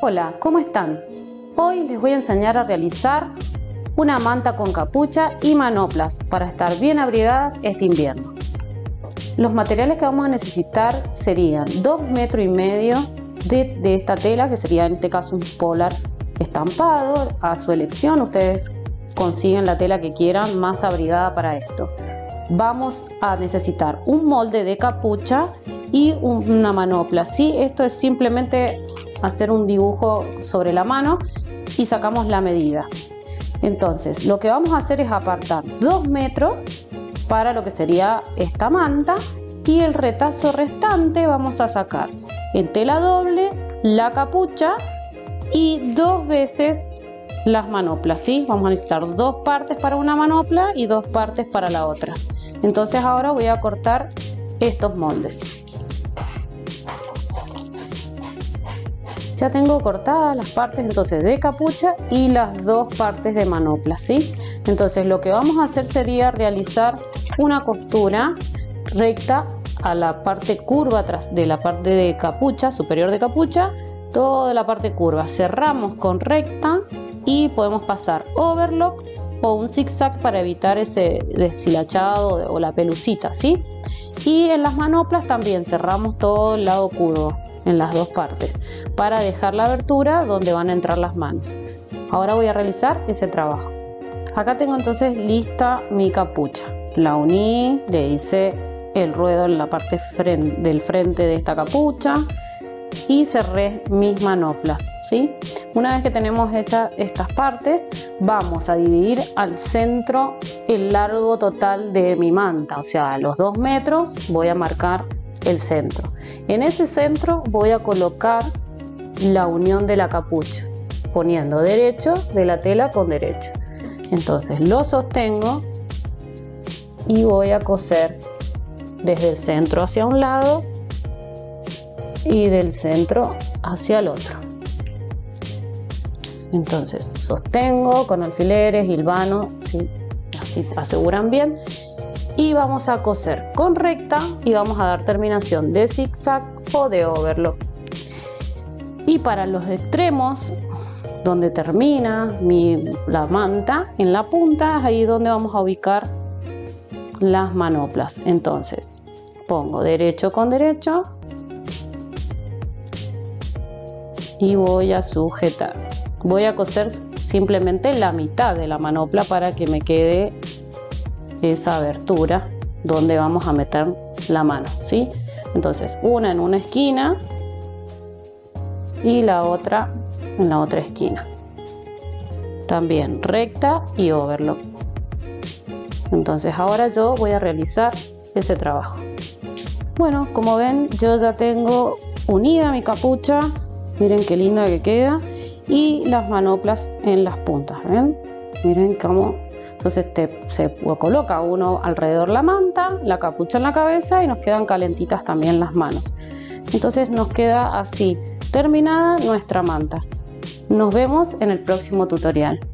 Hola, ¿cómo están? Hoy les voy a enseñar a realizar una manta con capucha y manoplas para estar bien abrigadas este invierno. Los materiales que vamos a necesitar serían 2,5 metros de esta tela, que sería en este caso un polar estampado. A su elección, ustedes consiguen la tela que quieran más abrigada para esto. Vamos a necesitar un molde de capucha y una manopla. ¿Sí? Esto es simplemente hacer un dibujo sobre la mano y sacamos la medida. Entonces lo que vamos a hacer es apartar 2 metros para lo que sería esta manta, y el retazo restante vamos a sacar en tela doble la capucha y 2 veces las manoplas. ¿Sí? Vamos a necesitar 2 partes para una manopla y 2 partes para la otra. Entonces ahora voy a cortar estos moldes. Ya tengo cortadas las partes entonces de capucha y las 2 partes de manopla, ¿sí? Entonces lo que vamos a hacer sería realizar una costura recta a la parte curva atrás de la parte de capucha, superior de capucha, toda la parte curva. Cerramos con recta y podemos pasar overlock o un zigzag para evitar ese deshilachado o la pelucita, ¿sí? Y en las manoplas también cerramos todo el lado curvo en las 2 partes para dejar la abertura donde van a entrar las manos. Ahora voy a realizar ese trabajo. Acá tengo entonces lista mi capucha. La uní, le hice el ruedo en la parte del frente de esta capucha y cerré mis manoplas, ¿sí? Una vez que tenemos hechas estas partes, vamos a dividir al centro el largo total de mi manta, o sea, a los 2 metros voy a marcar el centro. En ese centro voy a colocar la unión de la capucha, poniendo derecho de la tela con derecho. Entonces lo sostengo y voy a coser desde el centro hacia un lado y del centro hacia el otro. Entonces sostengo con alfileres, hilvano, ¿sí? Así aseguran bien. Y vamos a coser con recta y vamos a dar terminación de zigzag o de overlock. Y para los extremos, donde termina la manta, en la punta, es ahí donde vamos a ubicar las manoplas. Entonces pongo derecho con derecho y voy a sujetar. Voy a coser simplemente la mitad de la manopla para que me quede esa abertura donde vamos a meter la mano, ¿sí? Entonces una en una esquina y la otra en la otra esquina, también recta y overlock. Entonces ahora yo voy a realizar ese trabajo. Bueno, como ven, yo ya tengo unida mi capucha, miren qué linda que queda, y las manoplas en las puntas, ¿ven? Miren cómo. Entonces se coloca uno alrededor la manta, la capucha en la cabeza y nos quedan calentitas también las manos. Entonces nos queda así terminada nuestra manta. Nos vemos en el próximo tutorial.